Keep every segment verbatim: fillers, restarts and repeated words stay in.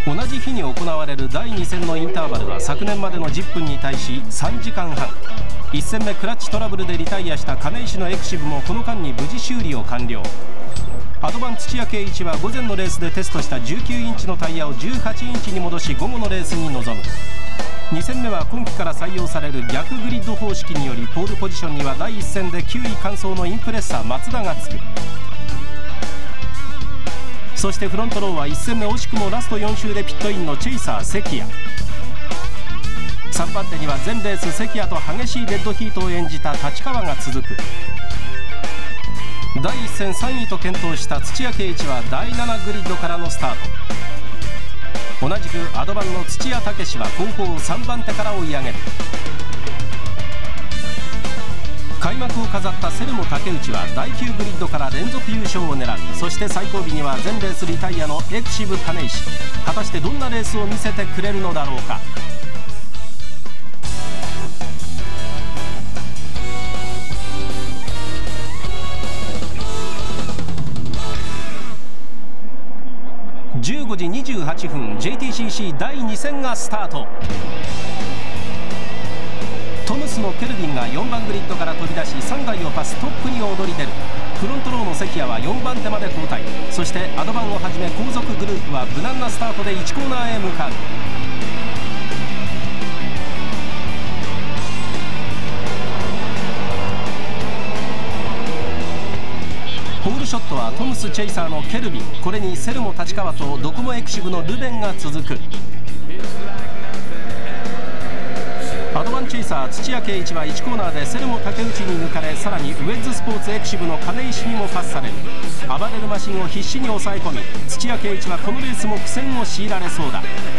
同じ日に行われるだいに戦のインターバルは昨年までのじゅっぷんに対しさんじかんはん。いち戦目クラッチトラブルでリタイアした金石のエクシブもこの間に無事修理を完了。アドバン土屋圭一は午前のレースでテストしたじゅうきゅうインチのタイヤをじゅうはちインチに戻し午後のレースに臨む。に戦目は今季から採用される逆グリッド方式によりポールポジションにはだいいち戦できゅうい完走のインプレッサー松田がつく。そしてフロントローはいち戦目惜しくもラストよん周でピットインのチェイサー関谷。さんばん手には全レース関谷と激しいデッドヒートを演じた立川が続く。だいいち戦さんいと健闘した土屋圭一はだいななグリッドからのスタート。同じくアドバンの土屋武史は後方をさんばん手から追い上げる。開幕を飾ったセルモ竹内はだいきゅうグリッドから連続優勝を狙う。そして最後尾には全レースリタイアのエクシブ金石。果たしてどんなレースを見せてくれるのだろうか。じゅうごじにじゅうはっぷん ジェイティーシーシー だいに戦がスタート。トムスのケルビンがよんばんグリッドから飛び出しさんだいをパストップに躍り出る。フロントローの関谷はよんばん手まで後退。そしてアドバンをはじめ後続グループは無難なスタートでいちコーナーへ向かう。ホールショットはトムスチェイサーのケルビン、これにセルモ立川とドコモエクシブのルベンが続く。アドバンチェイサー土屋圭一はいちコーナーでセルモ竹内に抜かれ、さらにウェッズスポーツエクシブの金石にもパスされる。暴れるマシンを必死に抑え込み、土屋圭一はこのレースも苦戦を強いられそうだ。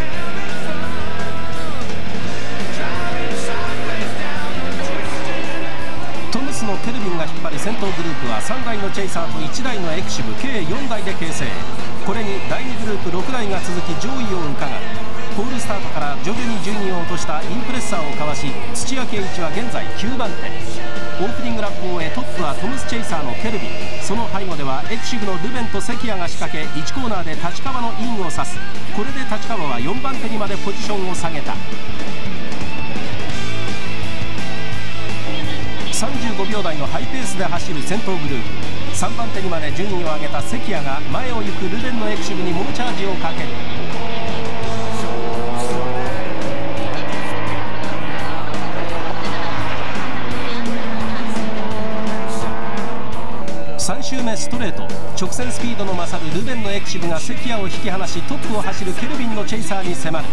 トムスのケルビンが引っ張る先頭グループはさんだいのチェイサーといちだいのエクシブ計よんだいで形成。これにだいにグループろくだいが続き上位をうかがう。ポールスタートから徐々に順位を落としたインプレッサーをかわし、土屋圭一は現在きゅうばん手。オープニングラップを終えトップはトムスチェイサーのケルビン。その背後ではエクシブのルベンと関谷が仕掛け、いちコーナーで立川のインを指す。これで立川はよんばん手にまでポジションを下げた。さんじゅうごびょう台のハイペースで走る先頭グループ。さんばん手にまで順位を上げた関谷が前を行くルベンのエクシブに猛チャージをかける。さん周目ストレート、直線スピードの勝るルベンのエクシブが関谷を引き離し、トップを走るケルビンのチェイサーに迫る。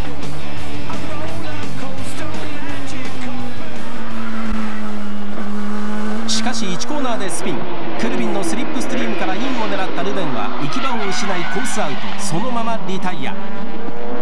しかしいちコーナーでスピン。ケルビンのスリップストリームからインを狙ったルベンは行き場を失いコースアウト。そのままリタイア。